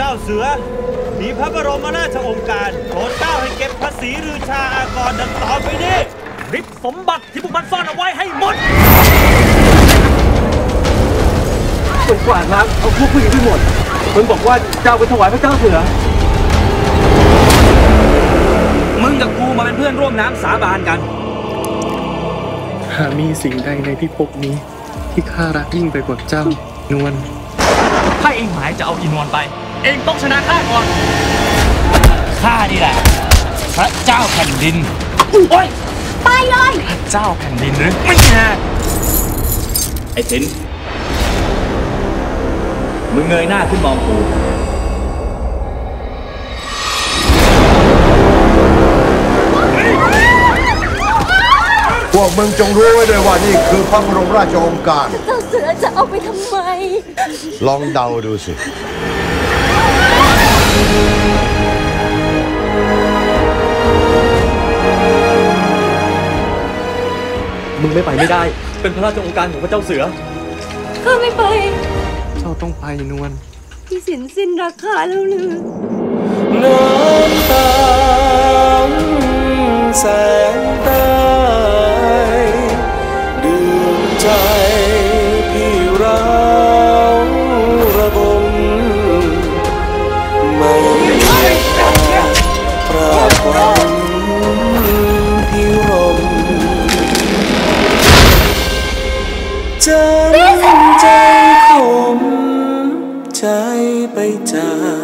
าเสือมีพระบรมราชโองการโปรดเกล้าให้เก็บภาษีฤชาอากรดังต่อไปนี้ริบสมบัติที่พวกมันซ่อนเอาไว้ให้หมดจงกวาดล้างเอาพวกผู้หญิงทั้งหมดมึงบอกว่าเจ้าไปถวายพระเจ้าเสือมึงกับกูมาเป็นเพื่อนร่วมน้ำสาบานกันหามีสิ่งใดในพิภพนี้ที่ข้ารักยิ่งไปกว่าเจ้านวลถ้าเองหมายจะเอาอีนวลไปเองต้องชนะข้าก่อนข้านี่แหละพระเจ้าแผ่นดินโอ้ยไปเลยพระเจ้าแผ่นดินหรือไม่นะไอ้สินมึงเงยหน้าขึ้นมองกูพวกมึงจงรู้ไว้ด้วยว่านี่คือพระบรมราชโองการเจ้าเสือจะเอาไปทำไมลองเดาดูสิมึงไม่ไปไม่ได้เป็นพระราชโองการของพระเจ้าเสือข้าไม่ไปเจ้าต้องไปนวลพี่สินสิ้นราคาแล้วหรือน้ำตาแสงใต้ดื่มใจพี่ร้าวระบมไม่ตาปราบความพิรมจำใจขมใจไปจาก